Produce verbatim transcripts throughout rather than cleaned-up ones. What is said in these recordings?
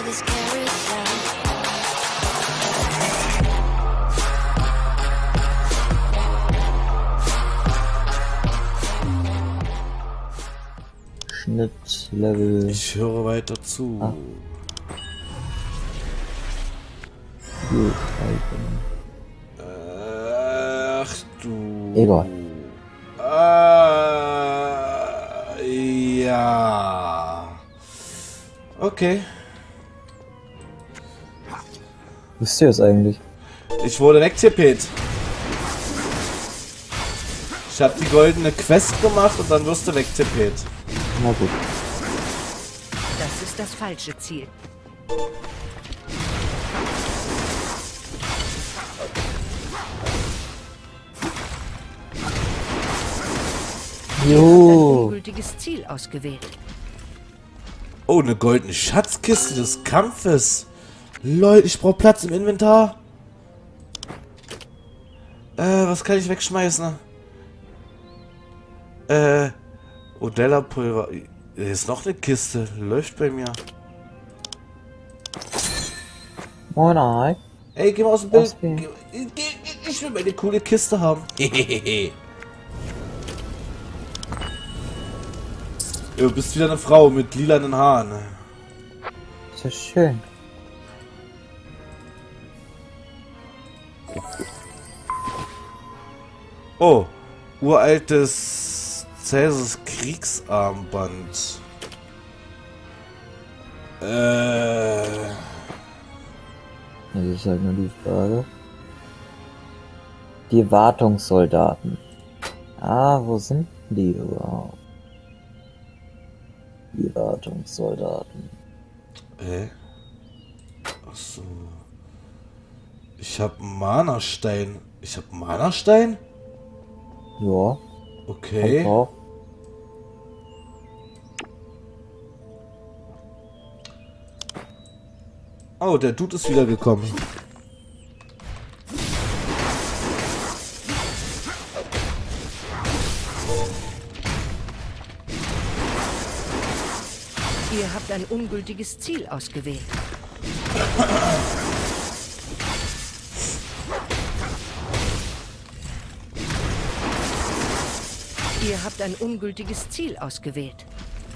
this carousel. Schnittlevel. Ich höre weiter zu. Ah. Gut, Ach du. Egal. Ah, ja. Okay. Wisst ihr es eigentlich? Ich wurde wegtippet. Ich habe die goldene Quest gemacht und dann wirst du wegtippet. Na gut. Das ist das falsche Ziel. Ihr habt ein Jo. ungültiges Ziel ausgewählt. Oh, eine goldene Schatzkiste des Kampfes. Lol, ich brauche Platz im Inventar. Äh, was kann ich wegschmeißen? Äh, Odella-Pulver. Hier ist noch eine Kiste. Läuft bei mir. Moin, Ei. Ey, geh mal aus dem Bild. Was geht? Geh, geh, geh, ich will meine coole Kiste haben. Hehehe. Du bist wieder eine Frau mit lilanen Haaren. Ist ja schön. Oh, uraltes Cäsars Kriegsarmband. Äh. Das ist halt nur die Frage. Die Wartungssoldaten. Ah, wo sind die überhaupt? Die Wartungssoldaten. Hä? Ach so. Ich hab einen Mana-Stein. Ich hab einen Mana-Stein? Ja, Okay. kommt drauf. Oh, der Dude ist wiedergekommen. Ihr habt ein ungültiges Ziel ausgewählt. Ihr habt ein ungültiges Ziel ausgewählt.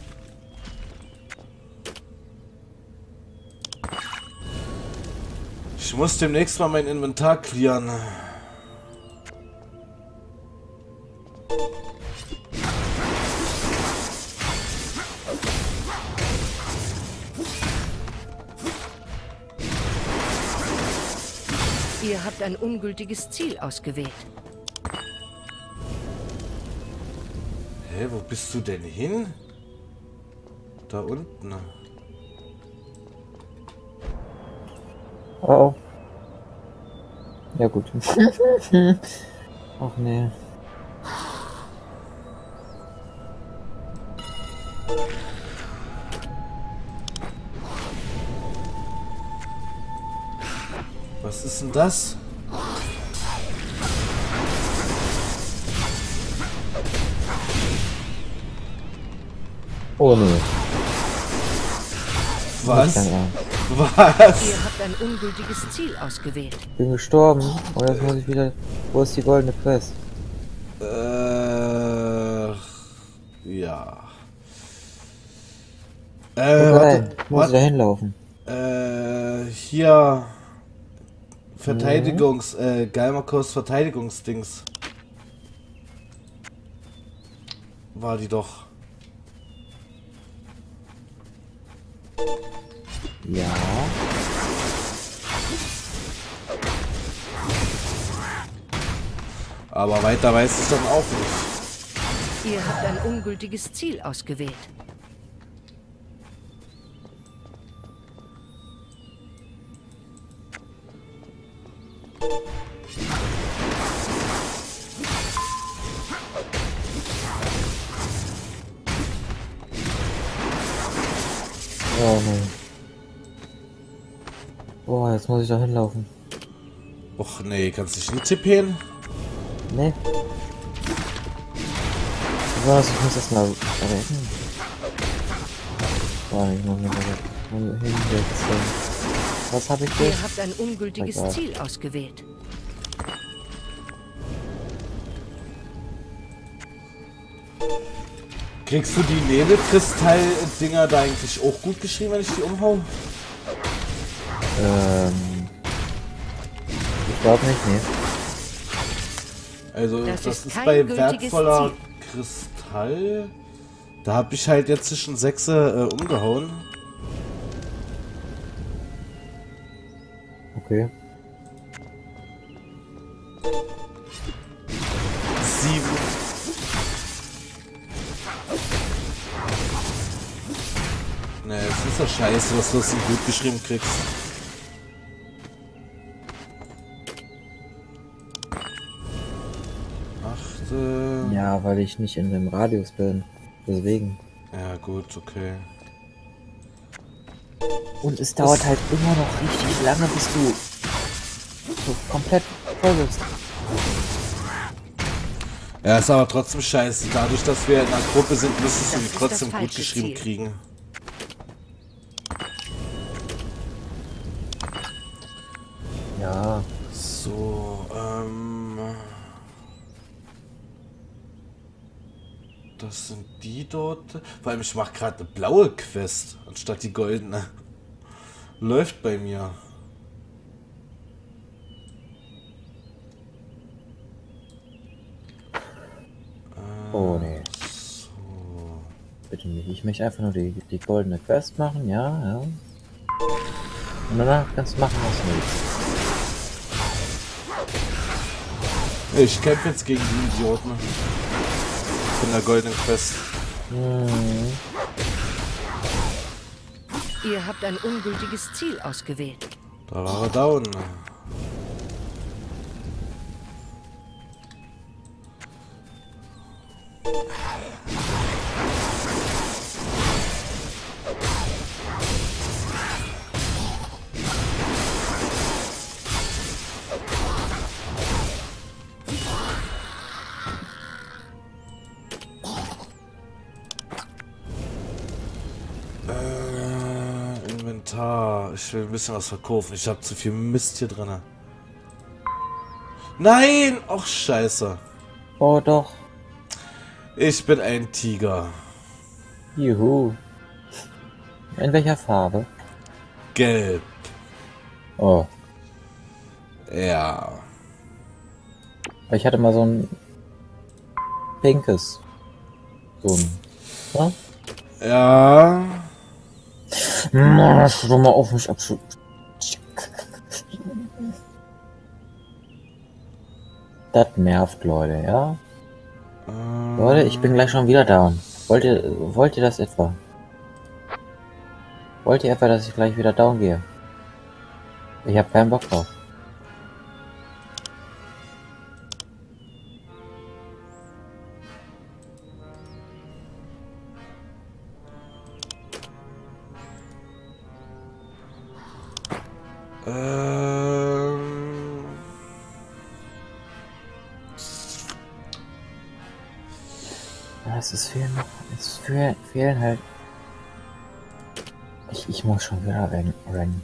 Ich muss demnächst mal mein Inventar clearen. Ihr habt ein ungültiges Ziel ausgewählt. Hä, wo bist du denn hin? Da unten. Oh, oh. Ja gut. Ach nee. Was ist denn das? Oh nee. Was? Keine Ahnung. Was? Ihr habt ein ungültiges Ziel ausgewählt. Bin gestorben. Und jetzt muss ich wieder. Wo ist die goldene Quest? Äh, ja. Äh, Okay, warte, muss ich da warte. hinlaufen? Äh, hier. Verteidigungs, äh, Galmakos Verteidigungsdings. War die doch. Ja. Aber weiter weiß ich dann auch nicht. Ihr habt ein ungültiges Ziel ausgewählt. Oh nee. Boah, jetzt muss ich da hinlaufen. Och nee, kannst dich nicht tippen? Nee. Was? Ich muss das mal retten. Boah, ich muss mal retten. hinsetzen. Was habe ich Ihr jetzt? habt ein ungültiges Egal. Ziel ausgewählt. Kriegst du die Nebelkristall-Dinger da eigentlich auch gut geschrieben, wenn ich die umhau? Ähm. Ich glaube nicht, nee. Also, Das das, ist ist kein bei gültiges wertvoller Kristall. Da habe ich halt jetzt zwischen sechs äh, umgehauen. Okay. Sieben. Ne, es ist doch scheiße, dass du das nicht gut geschrieben kriegst. Achte. Ja, weil ich nicht in dem Radius bin. Deswegen. Ja, gut, okay. Und es dauert halt immer noch richtig lange, bis du so komplett voll bist. Ja, ist aber trotzdem scheiße. Dadurch, dass wir in einer Gruppe sind, müsstest du Das die ist trotzdem das gut falsche geschrieben Ziel. kriegen. Ja. So, ähm... Das sind die dort. Vor allem, ich mache gerade eine blaue Quest, anstatt die goldene. Läuft bei mir. Oh nee. So. Bitte nicht. Ich möchte einfach nur die, die goldene Quest machen, ja, ja. Und danach kannst du machen, was du willst. Ich kämpfe jetzt gegen die Idioten. Von der goldenen Quest. Hm. Ihr habt ein ungültiges Ziel ausgewählt. Da war er down. Äh, Inventar. Ich will ein bisschen was verkaufen. Ich habe zu viel Mist hier drin. Nein! Och, scheiße. Oh doch. Ich bin ein Tiger. Juhu. In welcher Farbe? Gelb. Oh. Ja. Ich hatte mal so ein pinkes. So ein. Ja? Ja. Mann, hast du doch mal auf mich abschu... Das nervt, Leute, ja? Ähm, Leute, ich bin gleich schon wieder da. Wollt ihr, wollt ihr das etwa? Wollt ihr etwa, dass ich gleich wieder down gehe? Ich habe keinen Bock drauf. Ähm. Ja, es ist fehlen noch. Es fehlen, fehlen halt. Ich, ich muss schon wieder rennen. rennen.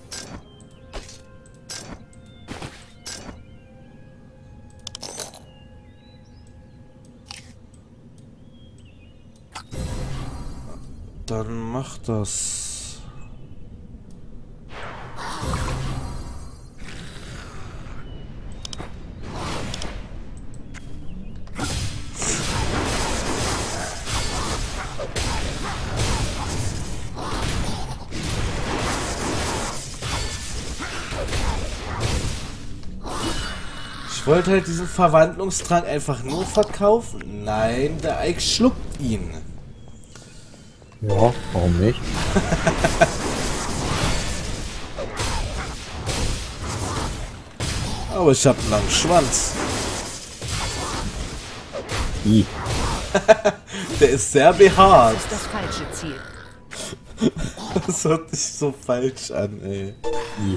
Dann mach das. Ich wollte halt diesen Verwandlungstrank einfach nur verkaufen. Nein, der Ike schluckt ihn. Ja, warum nicht? Aber ich hab einen langen Schwanz. I. Der ist sehr behaart. Das ist das falsche Ziel. Das hört sich so falsch an, ey. I.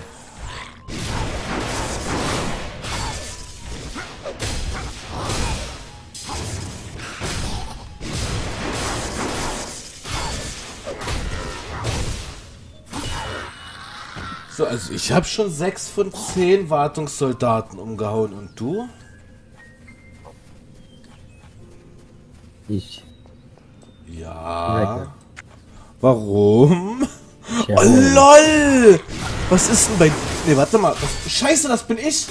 So, also ich habe schon sechs von zehn Wartungssoldaten umgehauen. Und du? Ich. Ja. Warum? Ja, Oh lol! Was ist denn bei... Ne, warte mal. Was... Scheiße, das bin ich!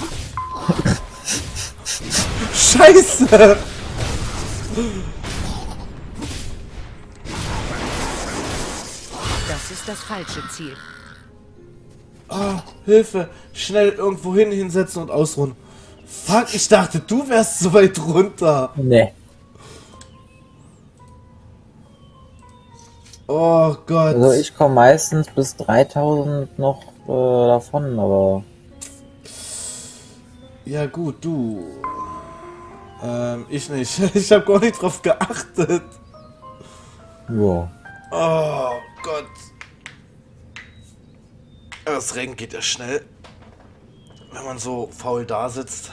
Scheiße! Das ist das falsche Ziel. Ah, Hilfe! Schnell irgendwo hin hinsetzen und ausruhen. Fuck, ich dachte, du wärst so weit runter. Nee. Oh Gott. Also ich komme meistens bis dreitausend noch äh, davon, aber... Ja gut, du. Ähm, ich nicht. Ich habe gar nicht drauf geachtet. Ja. Oh Gott. Das Rennen geht ja schnell. Wenn man so faul da sitzt.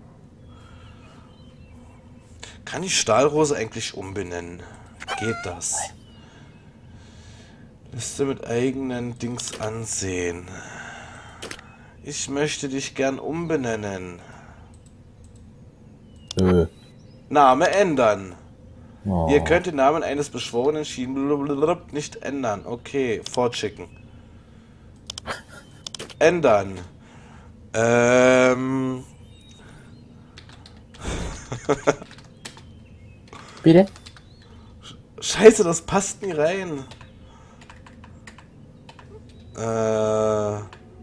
Kann ich Stahlrose eigentlich umbenennen? Geht das? Liste mit eigenen Dings ansehen. Ich möchte dich gern umbenennen. Äh. Name ändern. Oh. Ihr könnt den Namen eines beschworenen Schienen nicht ändern. Okay, fortschicken. Ändern. Ähm. Bitte? Scheiße, das passt nie rein. Äh.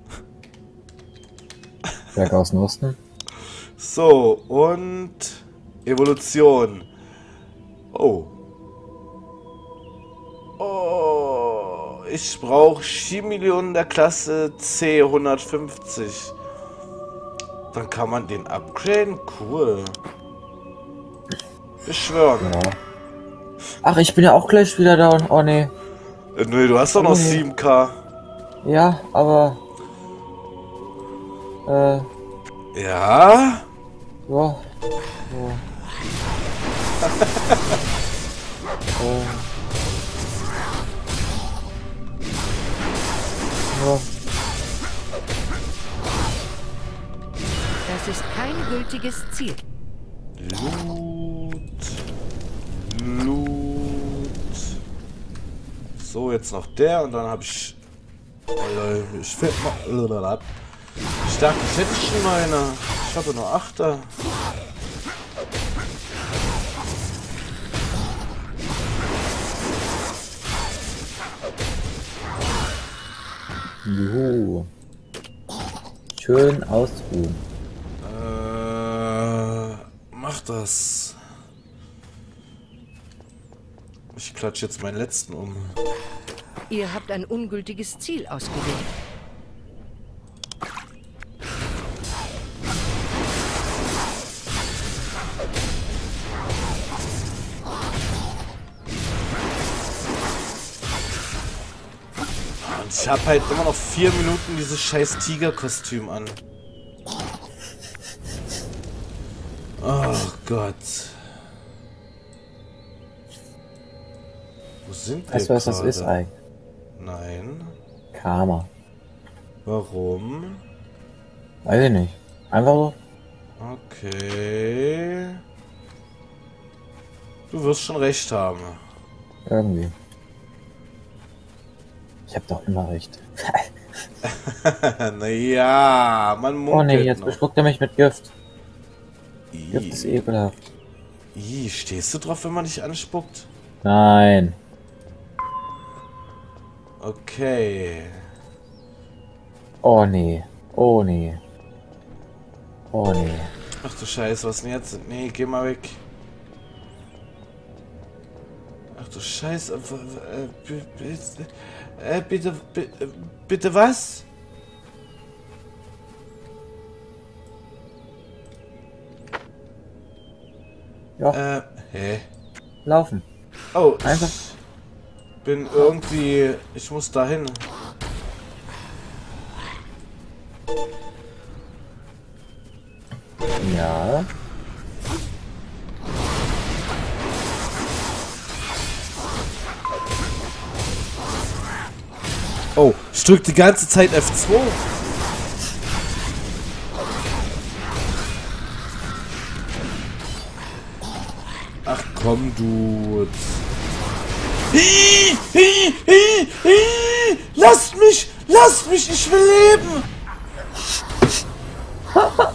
Berg aus dem Osten. So, und Evolution. Oh. Oh. Ich brauche Chimeleon der Klasse C hundertfünfzig. Dann kann man den upgraden. Cool. Beschwören. Ja. Ach, ich bin ja auch gleich wieder da und... Oh, nee. Äh, Nö, du hast doch noch Oh, nee. sieben K. Ja, aber... Äh... Ja? Ja. Ja. äh. Ja. Das ist kein gültiges Ziel. Loot. Loot. So, jetzt noch der und dann habe ich... Oh, Leute, ich fällt mal... Ich dachte, ich hätte schon meine. Ich habe nur Achter. Juhu. Schön ausruhen. Äh, mach das. Ich klatsche jetzt meinen letzten um. Ihr habt ein ungültiges Ziel ausgewählt. Und ich habe halt immer noch vier Minuten dieses scheiß Tiger-Kostüm an. Oh Gott. Wo sind wir Weißt du, was das gerade? ist eigentlich? Nein. Karma. Warum? Weiß ich nicht. Einfach so. Okay. Du wirst schon recht haben. Irgendwie. Ich hab doch immer recht. Naja, man munkelt Oh nee, jetzt noch. bespuckt er mich mit Gift. I, Gift ist ekelhaft. I, stehst du drauf, wenn man dich anspuckt? Nein. Okay. Oh nee. Oh nee. Oh nee. Ach du Scheiße, was denn jetzt? Nee, geh mal weg. Ach du Scheiße. Äh, bitte, äh, bitte, bitte, bitte was? Ja, Äh, hä? laufen. Oh, Einfach. ich bin irgendwie... Ich muss dahin. Ja. Oh, ich drück die ganze Zeit F zwei. Ach komm, du. Hi, hi, hi, hi. Lasst mich! Lasst mich! Ich will leben!